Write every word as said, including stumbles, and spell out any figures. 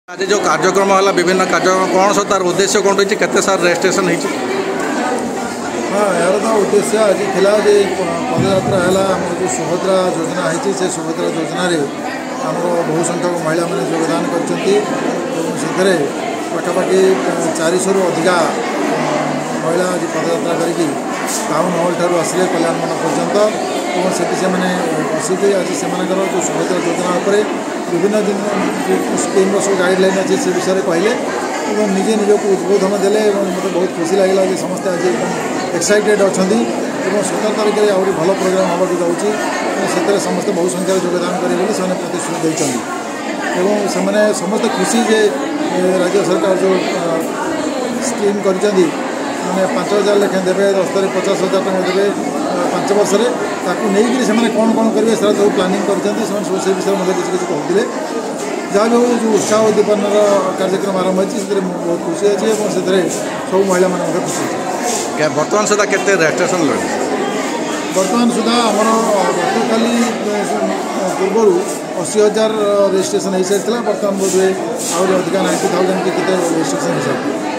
आज जो कार्यक्रम है विभिन्न कार्यक्रम कौन सब तार उद्देश्य कौन रही है सार रेजिस्ट्रेशन हाँ यार तो उद्देश्य आज थिला जे पदयात्रा है आम जो सुभद्रा योजना है से सुभद्रा योजना आम बहु संख्यक महिला मैंने योगदान कर पाखापाखि चार सौ रु अधिका महिला आज पदयात्रा करके टाउन हॉल ठार आसिले कल्याण मन पर्यंत और से बसिक आज से जो सुभद्रा योजना उपर विभिन्न दिन स्कीम सब गाइडलाइन अच्छे से विषय में कहले और निजे निजक उद्बोधन देले मतलब बहुत खुशी लगे कि समस्त आज एक्साइटेड अच्छा सतर तारीख में आहरी भल प्रोग्राम होगा जाऊँगी से समस्त बहु संख्यार योगदान करेंगे से प्रतिश्रुति देते से समस्त खुशी जे राज्य सरकार जो स्कीम कर पांच हजार लेखें देवे दस तारीख पचास हजार टाँग देवे पांच वर्ष नहीं से कौन कौन करेंगे सब सब प्लानिंग कर विषय में किसी किसी कहते जहाँ भी हो जो उत्साह उद्दीपन कार्यक्रम आरंभ होती है बहुत खुशी अच्छी और से सब महिला मैंने खुशी अच्छे बर्तमान सुधा के रेजिस्ट्रेशन लगे बर्तमान सुधा आमर गतकाली पूर्वर अशी हजार रेजिस्ट्रेशन हो सारी बर्तमान बोधे आहरी अधिका नाइंटी थाउजेंड के रजिस्ट्रेशन हो सारी।